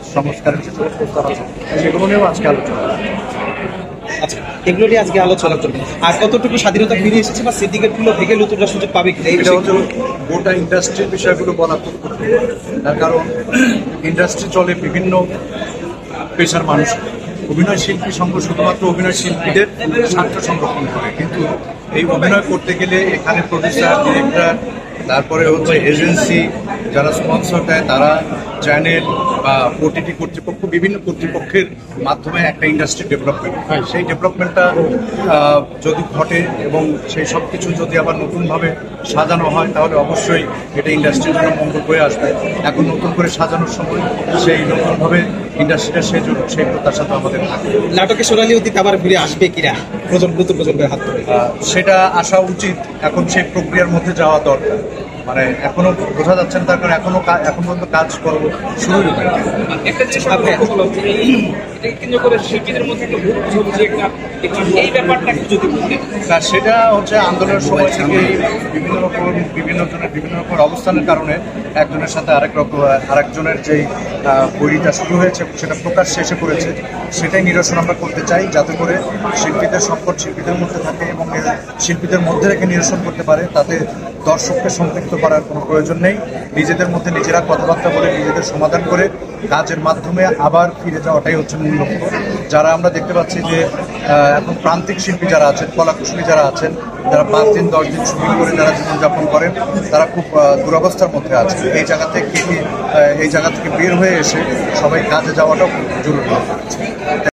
সংস্কারের যে প্রস্তাব আছে সেগুলো নিয়েও আজকে আলোচনা। আচ্ছা, এগুলো নিয়ে আজকে আলোচনা করবো। আর কতটুকু স্বাধীনতা ফিরে এসেছে বা সিন্ডিকেটগুলো ভেঙে নতুনরা সুযোগ পাবে কিনা, এই এটা বিষয়ে হচ্ছে গোটা ইন্ডাস্ট্রির বিষয়গুলো বলা খুব কঠিন। তার কারণ ইন্ডাস্ট্রি চলে বিভিন্ন পেশার মানুষ। অভিনয় শিল্পী সংঘ শুধুমাত্র অভিনয় শিল্পীদের স্বার্থ সংরক্ষণ করে, কিন্তু এই অভিনয় করতে গেলে এখানে প্রডিউসার, ডিরেক্টর, তারপরে হচ্ছে এজেন্সি, যারা স্পন্সর দেয় তারা, চ্যানেল বা ওটিটি কর্তৃপক্ষ, বিভিন্ন কর্তৃপক্ষের মাধ্যমে একটা ইন্ডাস্ট্রি ডেভেলপমেন্ট হয়। সেই ডেভেলপমেন্টটা যদি ঘটে এবং সেই সব কিছু যদি আবার নতুনভাবে সাজানো হয় তাহলে অবশ্যই এটা ইন্ডাস্ট্রির জন্য মঙ্গল হয়ে আসবে। এখন নতুন করে সাজানোর সময় সেই নতুনভাবে ইন্ডাস্ট্রিটা সেই প্রত্যাশা তো আমাদের থাকে। নাটকের সোনালী অতীত আবার ফিরে আসবে কিনা নতুন প্রজন্মের হাত ধরে, সেটা আসা উচিত। এখন সেই প্রক্রিয়ার মধ্যে যাওয়া দরকার। মানে এখনো বোঝা যাচ্ছে না, তার কারণ এখন পর্যন্ত কাজ করবো শুরুই হয়। একটা জিনিস আমার লক্ষ্য করলাম যে এটাকে কেন্দ্র করে শিল্পীদের মধ্যে একটা ভুল বোঝাবুঝি একটা এই ব্যাপারটা একটু যদি বলতেন। সেটা হচ্ছে আন্দোলনের সময় থেকে বিভিন্ন জনের বিভিন্ন রকম অবস্থানের কারণে একজনের সাথে আরেকজনের যেই বইটা শুরু হয়েছে সেটা প্রকাশ শেষে করেছে, সেটাই নিরসন আমরা করতে চাই, যাতে করে শিল্পীদের সংকট শিল্পীদের মধ্যে থাকে এবং শিল্পীদের মধ্যে রেখে নিরসন করতে পারে। তাতে দর্শককে সম্পৃক্ত করার কোনো প্রয়োজন নেই। নিজেদের মধ্যে নিজেরা কথাবার্তা বলে নিজেদের সমাধান করে কাজের মাধ্যমে আবার ফিরে যাওয়াটাই হচ্ছে মূল লক্ষ্য। যারা আমরা দেখতে পাচ্ছি যে এখন প্রান্তিক শিল্পী যারা আছেন, কলাকুশলী যারা আছেন, যারা 5 দিন 10 দিন শুটিং করে যারা জীবনযাপন করেন, তারা খুব দুরবস্থার মধ্যে আছে। এই জায়গা থেকে বের হয়ে এসে সবাই কাজে যাওয়াটাও খুব জরুরি।